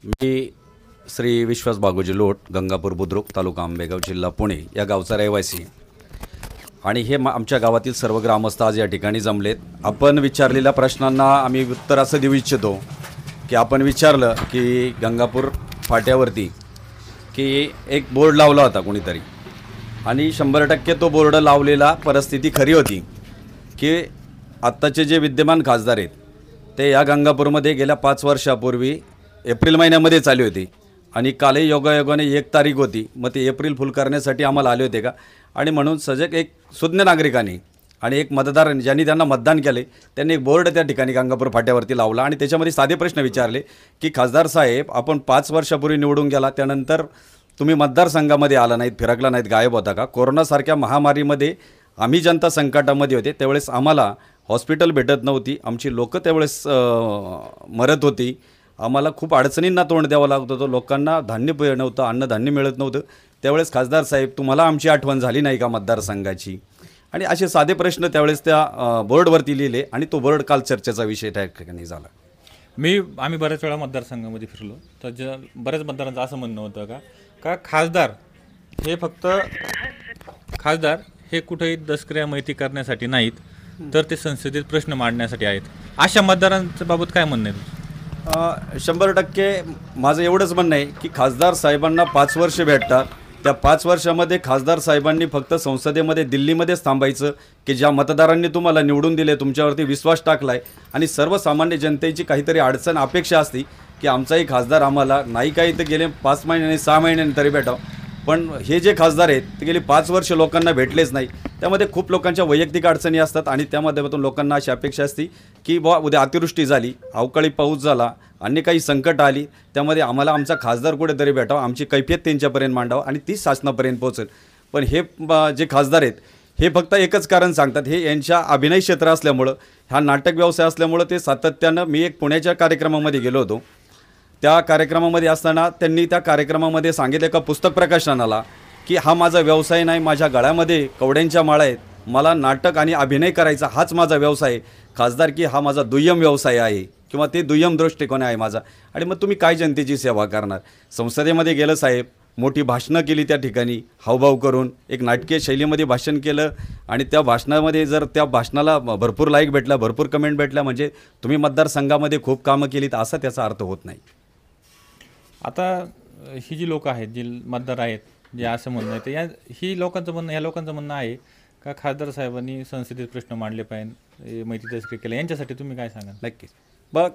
मी श्री विश्वास बागोजी लोट, गंगापूर बुद्रुक, तालुका आंबेगाव, जिल्हा पुणे या गावचा रहिवासी आणि हे आमच्या गावातील सर्व ग्रामस्थ आज या ठिकाणी जमलेत. आपण विचारलेल्या प्रश्नांना आम्ही उत्तर असं देऊ इच्छितो की आपण विचारलं की गंगापूर फाट्यावरती की एक बोर्ड लावला होता कोणीतरी आणि 100% तो बोर्ड लावलेला परिस्थिती खरी होती की आत्ताचे जे विद्यमान खासदार आहेत ते या गंगापूरमध्ये गेल्या 5 वर्षापूर्वी एप्रिल महिन्यामध्ये चालू होते आणि कालही योगायोगाने 1 तारीख होती. मग ते एप्रिल फुल करण्यासाठी आम्हाला आले होते का? आणि म्हणून सजग एक सुज्ञ नागरिकांनी आणि एक मतदार ज्यांनी त्यांना मतदान केले त्यांनी एक बोर्ड त्या ठिकाणी गंगापूर फाट्यावरती लावला आणि त्याच्यामध्ये साधे प्रश्न विचारले की खासदार साहेब, आपण 5 वर्षापूर्वी निवडून गेला, त्यानंतर तुम्ही मतदारसंघामध्ये आला नाहीत, फिरकला नाहीत, गायब होता का? कोरोनासारख्या महामारीमध्ये आम्ही जनता संकटामध्ये होते, त्यावेळेस आम्हाला हॉस्पिटल भेटत नव्हती, आमची लोकं त्यावेळेस मरत होती, आम्हाला खूप अडचणींना तोंड द्यावं लागत होतं, लोकांना धान्य नव्हतं, अन्नधान्य मिळत नव्हतं. त्यावेळेस खासदार साहेब तुम्हाला आमची आठवण झाली नाही का मतदारसंघाची? आणि असे साधे प्रश्न त्यावेळेस त्या बोर्डवरती लिहिले आणि तो बोर्ड काल चर्चेचा विषय त्या ठिकाणी झाला. आम्ही बऱ्याच वेळा मतदारसंघामध्ये फिरलो तर बऱ्याच मतदारांचं असं म्हणणं होतं का खासदार हे कुठेही दसक्रिया माहिती करण्यासाठी नाहीत तर ते संसदेत प्रश्न मांडण्यासाठी आहेत. अशा मतदारांच्या बाबत काय म्हणणं आहे? 100% माझं एवढंच म्हणणं आहे की खासदार साहेबांना 5 वर्ष भेटतात. त्या 5 वर्षामध्ये खासदार साहेबांनी फक्त संसदेमध्ये दिल्लीमध्येच थांबायचं की ज्या मतदारांनी तुम्हाला निवडून दिले, तुमच्यावरती विश्वास टाकलाय आणि सर्वसामान्य जनतेची काहीतरी अडचण अपेक्षा असते की आमचाही खासदार आम्हाला नाही काही तर गेले 5 महिन्यांनी 6 महिन्यांनी तरी भेटावं. पण हे जे खासदार आहेत ते गेली 5 वर्ष लोकांना भेटलेच नाही. त्यामध्ये खूप लोकांच्या वैयक्तिक अडचणी असतात आणि त्या माध्यमातून लोकांना अशी अपेक्षा असते की बुवा उद्या अतिवृष्टी झाली, अवकाळी पाऊस झाला, अन्य काही संकट आली, त्यामध्ये आम्हाला आमचा खासदार कुठेतरी भेटावा, आमची कैफियत त्यांच्यापर्यंत मांडावं आणि ती शासनापर्यंत पोहोचेल. पण हे जे खासदार आहेत हे फक्त एकच कारण सांगतात, हे यांच्या अभिनय क्षेत्र असल्यामुळं, हा नाटक व्यवसाय असल्यामुळं ते सातत्यानं. मी एक पुण्याच्या कार्यक्रमामध्ये गेलो होतो, त्या कार्यक्रमामध्ये असताना त्यांनी त्या कार्यक्रमामध्ये सांगितलं का पुस्तक प्रकाशनाला की हा माझा व्यवसाय नाही, माझ्या गळ्यामध्ये कवड्यांच्या माळा आहेत, मला नाटक आणि अभिनय करायचा हाच माझा व्यवसाय आहे, खासदारकी हा माझा दुय्यम व्यवसाय आहे किंवा ते दुय्यम दृष्टिकोन आहे माझा. आणि मग तुम्ही काय जनतेची सेवा करणार? संसदेमध्ये गेलं साहेब, मोठी भाषणं केली त्या ठिकाणी हावभाव करून, एक नाटकीय शैलीमध्ये भाषण केलं आणि त्या भाषणामध्ये जर त्या भाषणाला भरपूर लाईक भेटला, भरपूर कमेंट भेटल्या, म्हणजे तुम्ही मतदारसंघामध्ये खूप कामं केलीत असा त्याचा अर्थ होत नाही. आता ही जी लोक आहेत, जी मतदार आहेत, जे असं म्हणणं आहे, तर ह्या लोकांचं म्हणणं आहे का खासदार साहेबांनी संसदेत प्रश्न मांडले पाहिजे, माहिती दसरी केलं, यांच्यासाठी तुम्ही काय सांगाल? नक्कीच. बघ,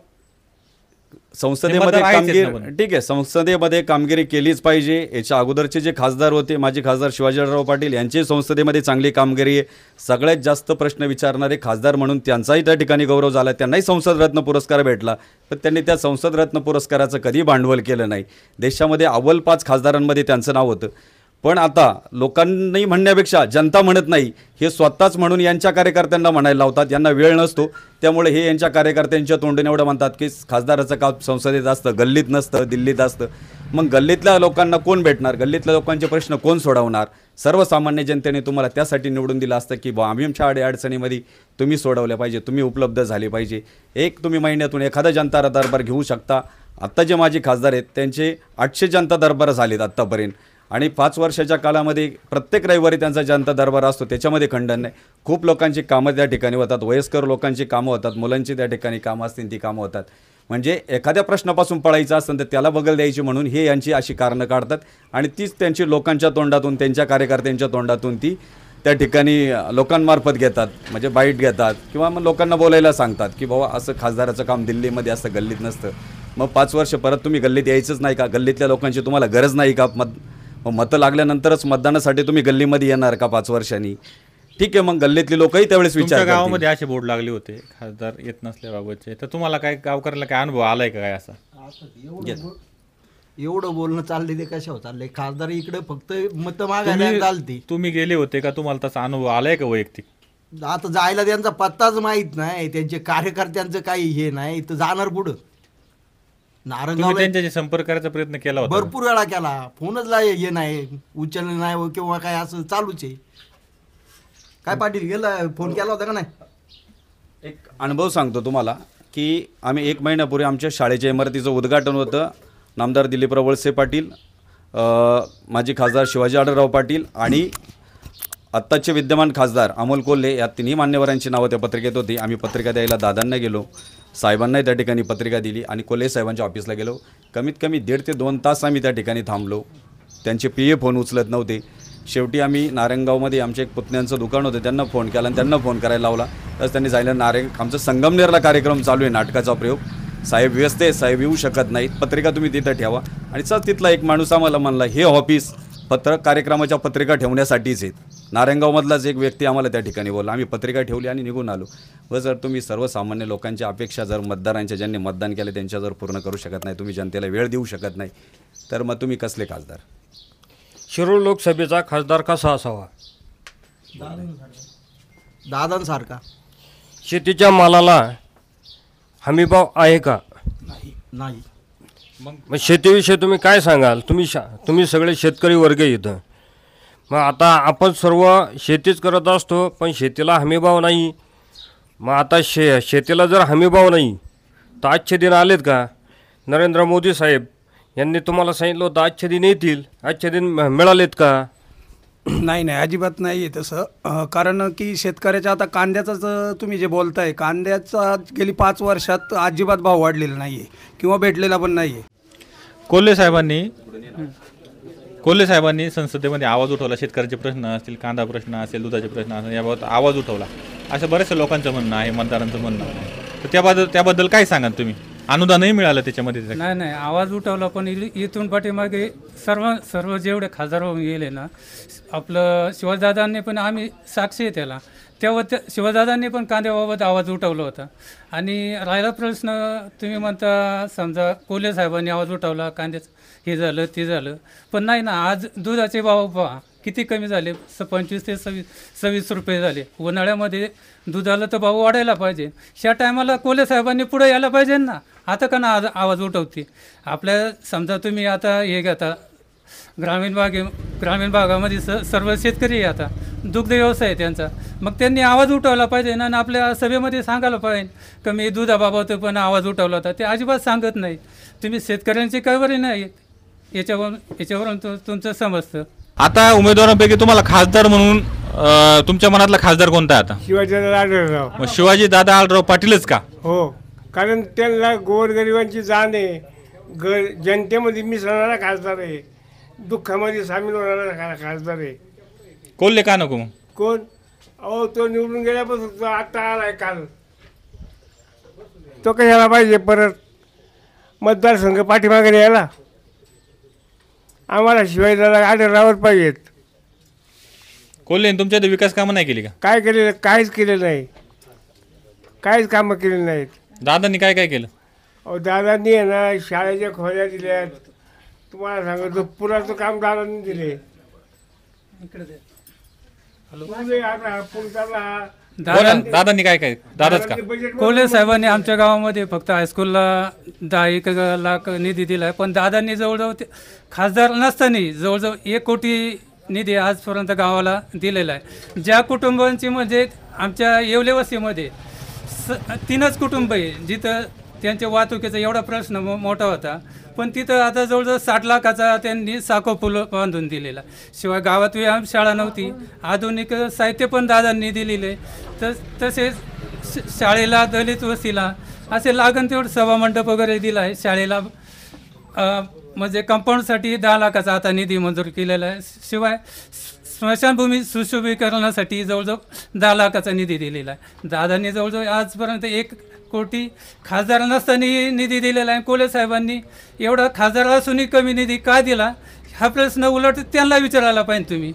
संसदेमध्ये कामगिरी ठीक आहे, संसदेमध्ये कामगिरी केलीच पाहिजे. याच्या अगोदरचे जे खासदार होते, माजी खासदार शिवाजीराव पाटील यांची संसदेमध्ये चांगली कामगिरी आहे. सगळ्यात जास्त प्रश्न विचारणारे खासदार म्हणून त्यांचाही त्या ठिकाणी गौरव झाला, त्यांनाही संसद रत्न पुरस्कार भेटला. पण त्यांनी त्या संसद रत्न पुरस्काराचं कधी भांडवल केलं नाही. देशामध्ये अव्वल 5 खासदारांमध्ये त्यांचं नाव होतं. पण आता लोकांनी म्हणण्यापेक्षा जनता म्हणत नाही, हे स्वतःच म्हणून यांच्या कार्यकर्त्यांना म्हणायला लावतात. यांना वेळ नसतो, त्यामुळे हे यांच्या कार्यकर्त्यांच्या तोंडून एवढं म्हणतात की खासदाराचं काम संसदेत असतं, गल्लीत नसतं, दिल्लीत असतं. मग गल्लीतल्या लोकांना कोण भेटणार? गल्लीतल्या लोकांचे प्रश्न कोण सोडवणार? सर्वसामान्य जनतेने तुम्हाला त्यासाठी निवडून दिलं असतं की बा आमच्या अडचणीमध्ये तुम्ही सोडवल्या पाहिजे, तुम्ही उपलब्ध झाले पाहिजे. तुम्ही महिन्यातून एखादा जनता दरबार घेऊ शकता. आत्ता जे माजी खासदार आहेत त्यांचे 800 जनता दरबार झालेत आत्तापर्यंत आणि 5 वर्षाच्या कालामध्ये प्रत्येक रविवारी त्यांचा जनता दरबार असतो, त्याच्यामध्ये खंडन नाही. खूप लोकांची कामं त्या ठिकाणी होतात, वयस्कर लोकांची कामं होतात, मुलांची त्या ठिकाणी कामं असतील ती कामं होतात. म्हणजे एखाद्या प्रश्नापासून पळायचं असेल तर त्याला बगल द्यायची म्हणून हे यांची अशी कारणं काढतात आणि तीच त्यांची लोकांच्या तोंडातून, त्यांच्या कार्यकर्त्यांच्या तोंडातून ती त्या ठिकाणी लोकांमार्फत घेतात, म्हणजे बाईट घेतात किंवा मग लोकांना बोलायला सांगतात की बाबा असं खासदाराचं काम दिल्लीमध्ये असतं, गल्लीत नसतं. मग 5 वर्ष परत तुम्ही गल्लीत यायचंच नाही का? गल्लीतल्या लोकांची तुम्हाला गरज नाही का? मतं लागल्यानंतरच मतदानासाठी तुम्ही गल्लीमध्ये येणार का 5 वर्षांनी? ठीक आहे, मग गल्लीतली लोकही त्यावेळेस विचार. गावामध्ये असे बोर्ड लागले होते खासदार येत नसल्याबाबतचे, तर तुम्हाला काय गावकऱ्याला काय अनुभव आलाय का काय असा? एवढं बोलणं चालले ते कशावर चाललंय? खासदार इकडे फक्त मतं मागायला चालती. तुम्ही गेले होते का? तुम्हाला तसा अनुभव आलाय का वैयक्तिक? आता जायला त्यांचा पत्ताच माहित नाही, त्यांचे कार्यकर्त्यांचं काही हे नाही, तर जाणार पुढं. नारंगाव त्यांच्याशी संपर्क करायचा प्रयत्न केला होता, भरपूर वेळा केला, फोनच हे नाही, उचललं नाही किंवा काय असं चालूच आहे. काय पाटील गेला, फोन केला होता का नाही? एक अनुभव सांगतो तुम्हाला की आम्ही 1 महिन्यापूर्वी आमच्या शाळेच्या इमारतीचं उद्घाटन होतं नामदार दिलीपराव वळसे पाटील, माजी खासदार शिवाजी आढळराव पाटील आणि आत्ताचे विद्यमान खासदार अमोल कोल्हे या तिन्ही मान्यवरांची नावं त्या पत्रिकेत होती. आम्ही पत्रिका द्यायला दादांना गेलो, साहेबांनाही त्या ठिकाणी पत्रिका दिली आणि कोल्हे साहेबांच्या ऑफिसला गेलो. कमीत कमी 1.5 ते 2 तास आम्ही त्या ठिकाणी थांबलो. त्यांचे PA फोन उचलत नव्हते. शेवटी आम्ही नारायणगावमध्ये आमच्या एक पुतण्यांचं दुकान होतं, त्यांना फोन केला आणि त्यांना फोन करायला लावला. तर त्यांनी जायला आमचं संगमनेरला कार्यक्रम चालू आहे, नाटकाचा प्रयोग. साहेब व्यस्त आहे, साहेब येऊ शकत नाहीत, पत्रिका तुम्ही तिथं ठेवा. आणि चल तिथला एक माणूस आम्हाला म्हणला हे ऑफिस कार्यक्रमाच्या पत्रिका ठेवण्यासाठीच आहेत. नारायणगावमधलाच एक व्यक्ती आम्हाला त्या ठिकाणी बोलला. आम्ही पत्रिका ठेवली आणि निघून आलो. व जर तुम्ही सर्वसामान्य लोकांच्या अपेक्षा जर मतदारांच्या ज्यांनी मतदान केले त्यांच्या जर पूर्ण करू शकत नाही, तुम्ही जनतेला वेळ देऊ शकत नाही, तर मग तुम्ही कसले खासदार? शिरूर लोकसभेचा खासदार कसा असावा? दादांसारखा. शेतीच्या मालाला हमीभाव आहे का? नाही. मग शेतीविषयी तुम्ही काय सांगाल? तुम्ही सगळे शेतकरी वर्ग इथं. मग आता आपण सर्व शेतीच करत असतो, पण शेतीला हमीभाव नाही. मग आता शेतीला जर हमीभाव नाही तर आजचे दिन आलेत का? नरेंद्र मोदी साहेब यांनी तुम्हाला सांगितलं होतं आजचे दिन येतील, आजचे दिन मिळालेत का? नाही नाही, अजिबात नाही आहे तसं. कारण की शेतकऱ्याच्या आता कांद्याचाच तुम्ही जे बोलताय, कांद्याचा गेली 5 वर्षात अजिबात भाव वाढलेला नाही आहे किंवा भेटलेला पण नाही आहे. कोल्हे साहेबांनी संसदेमध्ये आवाज उठवला. शेतकऱ्याचे प्रश्न असतील, कांदा प्रश्न असेल, दुधाचे प्रश्न असेल, याबाबत आवाज उठवला. असं बऱ्याचशा लोकांचं म्हणणं आहे, मतदारांचं म्हणणं आहे. तर त्याबद्दल काय सांगाल तुम्ही? अनुदानही मिळालं त्याच्यामध्ये? नाही, आवाज उठवला, पण इथून पाठीमागे सर्व जेवढे खासदार होऊन गेले ना, आपलं शिवदादांनी पण, आम्ही साक्षी आहे त्याला, तेव्हा शिवदादांनी पण कांद्याबाबत आवाज उठवला होता. आणि राहिला प्रश्न तुम्ही म्हणता, समजा कोल्हे साहेबांनी आवाज उठवला, कांद्याचं हे झालं ते झालं, पण नाही ना, आज दुधाचे भाव पहा किती कमी झाले. 25 ते 26 रुपये झाले. उन्हाळ्यामध्ये दुधाला तर भाव वाढायला पाहिजे. ह्या टायमाला कोल्हे साहेबांनी पुढे यायला पाहिजे ना. आता का ना आवाज उठवते आपल्या. समजा तुम्ही आता हे घेता, ग्रामीण भागामध्ये सर्व शेतकरी आता दुग्ध व्यवसाय आहे त्यांचा, मग त्यांनी आवाज उठवला पाहिजे ना. आपल्या सभेमध्ये सांगायला पाहिजे का मी दुधाबाबत पण आवाज उठवला होता. ते अजिबात सांगत नाही. तुम्ही शेतकऱ्यांची कैवारी नाही, याच्यावरून तुमचं समजतं. आता उमेदवारांपैकी तुम्हाला खासदार म्हणून तुमच्या मनातला खासदार कोणता आहे आता? शिवाजीदादा आढळराव. मग शिवाजी दादा आढळराव पाटीलच का? हो, कारण त्यांना गोरगरिबांची जाण आहे, जनतेमध्ये मिसळणारा खासदार आहे, दुःखामध्ये सामील होणारा खासदार आहे. कोल्हे का नको? मग कोण? अहो, तो निवडून गेल्यापासून तो आता आलाय काल. तो कशाला पाहिजे परत मतदारसंघ पाठीमागे यायला? आम्हाला शिवाजीदादा आढळरावर पाहिजेत. कोल्हे तुमच्या इथे विकास कामं नाही केली का? काय केलेलं? काहीच केलेलं नाही, काहीच कामं केलेली नाहीत. दादांनी काय काय केलं? अहो, दादांनी आहे ना शाळेच्या खोल्या दिल्यात. तुम्हाला सांगतो पुराचं काम दादांनी दिले. दादांनी काय काय? दादाच का? कोल्हे साहेबांनी आमच्या गावामध्ये फक्त हायस्कूलला 10 लाख निधी दिला आहे. पण दादांनी जवळजवळ खासदार नसताना जवळजवळ 1 कोटी निधी आजपर्यंत गावाला दिलेला आहे. ज्या कुटुंबांची म्हणजे आमच्या येवले वस्तीमध्ये 3च कुटुंब आहे जिथं त्यांच्या वाहतुकीचा एवढा प्रश्न मोठा होता, पण तिथं आता जवळजवळ 60 लाखाचा त्यांनी साखो पूल बांधून दिलेला. शिवाय गावात व्यायामशाळा नव्हती, आधुनिक साहित्य पण दादांनी दिलेले. तसेच शाळेला, दलित वस्तीला असे लागण तेवढं सभामंडप वगैरे दिला आहे. शाळेला म्हणजे कंपाऊंडसाठी 10 लाखाचा आता निधी मंजूर केलेला आहे. शिवाय स्मशानभूमी सुशोभीकरणासाठी जवळजवळ 10 लाखाचा निधी दिलेला आहे. दादांनी जवळजवळ आजपर्यंत 1 कोटी खासदार नसताना निधी दिलेला आहे. कोल्हे साहेबांनी एवढा खासदार असूनही कमी निधी का दिला, हा प्रश्न उलट त्यांना विचारायला पाहिजे तुम्ही.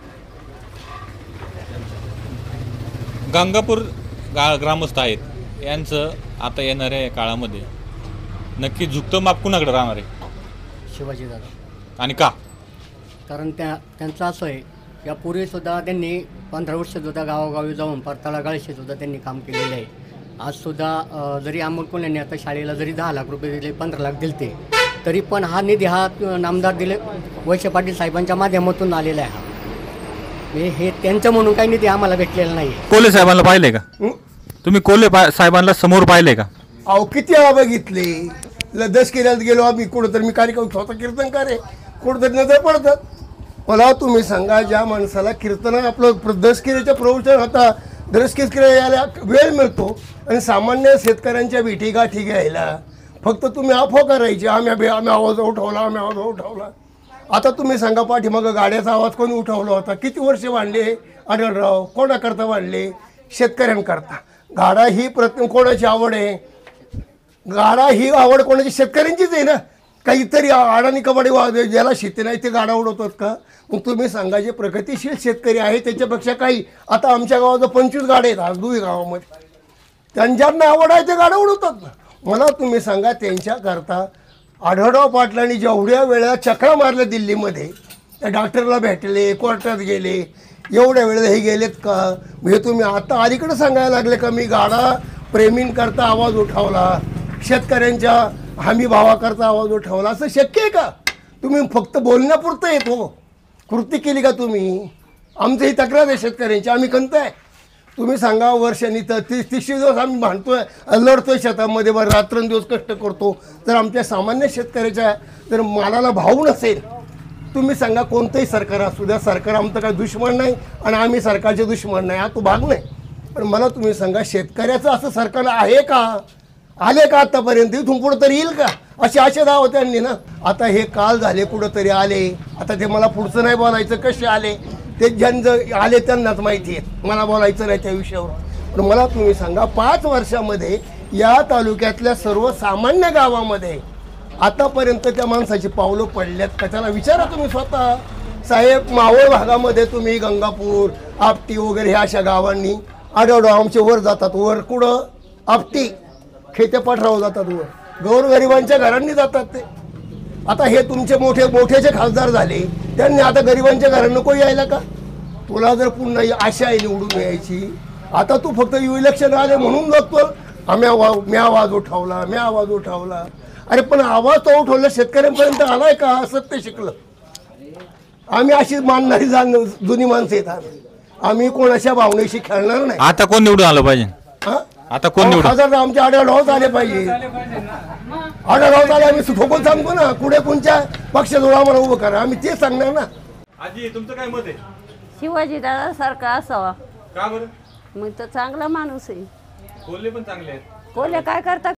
गंगापूर ग्रामस्थ आहेत, यांचं आता येणाऱ्या काळामध्ये नक्की झुकतं माप कुणाकडे राहणार आहे? शिवाजीदादा. आणि का? कारण त्यांचं असं आहे, यापूर्वीसुद्धा त्यांनी 15 वर्षसुद्धा गावोगावी जाऊन परताळा गाळशीसुद्धा त्यांनी काम केलेलं आहे. आजसुद्धा जरी अमोल कोल्हेंनी आता शाळेला जरी 10 लाख रुपये दिले, 15 लाख दिले, तरी पण हा निधी हा नामदार वळसे पाटील साहेबांच्या माध्यमातून आलेला आहे. हे त्यांचं म्हणून काही निधी आम्हाला भेटलेला नाही. कोल्हे साहेबांना पाहिलंय का तुम्ही? कोल्हे साहेबांना समोर पाहिलंय का? अहो, किती वेळा बघितले, दसकिऱ्यात गेलो आम्ही कुठंतरी, मी कार्यक्रम स्वतः कीर्तनकार आहे, कुठंतरी नजर पडतात. मला तुम्ही सांगा, ज्या माणसाला कीर्तन आपलं दसकिऱ्याच्या प्रवचन आता दसकिऱ्या यायला वेळ मिळतो आणि सामान्य शेतकऱ्यांच्या भेटीगाठी घ्यायला फक्त तुम्ही अफवा करायची, आम्ही आवाज उठवला, आम्ही आवाज उठवला. आता तुम्ही सांगा, पाठीमागं गाड्याचा आवाज कोणी उठवला होता? किती वर्ष वाढले? आढळराव. कोणाकरता वाढले? शेतकऱ्यांकरता. गाडा ही कोणाची आवड आहे? गाडा ही आवड कोणाची? शेतकऱ्यांचीच आहे ना. काहीतरी अडाणी कबाडी ज्याला शेती नाही ते गाडा उडवतात का? मग तुम्ही सांगा, जे प्रगतिशील शेतकरी आहे त्याच्यापेक्षा काही, आता आमच्या गावात 25 गाड्या आहेत आज दुई गावामध्ये, त्यांच्याकडनं आवड आहे ते गाडा उडवतात ना. मला तुम्ही सांगा, त्यांच्याकरता आढळराव पाटलांनी जेवढ्या वेळा चक्रा मारल्या दिल्लीमध्ये, त्या डॉक्टरला भेटले, कोर्टात गेले, एवढ्या वेळेला हे गेलेत का? हे तुम्ही आता अलीकडे सांगायला लागले का मी गाडा प्रेमींकरता आवाज उठवला, शेतकऱ्यांच्या हमी भावाकरता आवाज उठवला? असं शक्य आहे का? तुम्ही फक्त बोलण्यापुरतं येतो, कृती केली का तुम्ही? आमचं ही तक्रार आहे शेतकऱ्यांची, आम्ही कंताय. तुम्ही सांगा, वर्षांनी तर 30 दिवस आम्ही भांडतोय, लढतोय शेतामध्ये, बरं रात्रंदिवस कष्ट करतो. जर आमच्या सामान्य शेतकऱ्याच्या जर मालाला भाव नसेल, तुम्ही सांगा, कोणतंही सरकार असू द्या, सरकार आमचं काय दुश्मन नाही आणि आम्ही सरकारचे दुश्मन नाही, हा तो भाग नाही. पण मला तुम्ही सांगा, शेतकऱ्याचं असं सरकार आहे का? आले का आतापर्यंत? इथून पुढं तरी येईल का? अशी आशा दाव त्यांनी ना. आता हे काल झाले, कुठंतरी आले. आता ते मला पुढचं नाही बोलायचं, कसे आले ते ज्यांचं आले त्यांनाच माहिती आहे, मला बोलायचं नाही त्या विषयावर. पण मला तुम्ही सांगा, 5 वर्षामध्ये या तालुक्यातल्या सर्वसामान्य गावामध्ये आतापर्यंत त्या माणसाची पावलं पडल्यात का? त्याला विचारा तुम्ही स्वतः. साहेब, मावळ भागामध्ये तुम्ही गंगापूर, आपटी वगैरे ह्या अशा गावांनी आढळराव आमचे वर जातात. वर कुठं? आपटी खेत्या पाठराव जातात वर, गोरगरिबांच्या घरांनी जातात ते. आता हे तुमचे मोठेचे खासदार झाले, त्यांनी आता गरिबांच्या घरांना नको यायला का? तुला जर पुन्हा आशा आहे निवडून यायची, आता तू फक्त इलेक्शन आले म्हणून बघतो मी आवाज उठवला, मी आवाज उठवला. अरे पण आवाज तो उठवला शेतकऱ्यांपर्यंत आलाय का? सत्य शिकलं. आम्ही अशीच मानणारी जुनी माणसं येतात, आम्ही कोणाच्या भावनेशी खेळणार नाही. आता कोण निवडून आलं पाहिजे? आता कोण निवडून? खासदार आमच्या आढळरावच आले पाहिजे. आढळरावच आले, आम्ही ठोकून सांगतो ना, कुठे कोणत्या पक्षाजवळ आम्हाला उभं करा, आम्ही तेच सांगणार ना. आजी, तुमचं काय मत आहे? शिवाजी दादा सारखा असावा. का बरं? मग तो चांगला माणूस आहे. कोल्हे पण चांगले आहेत. कोल्हे काय करता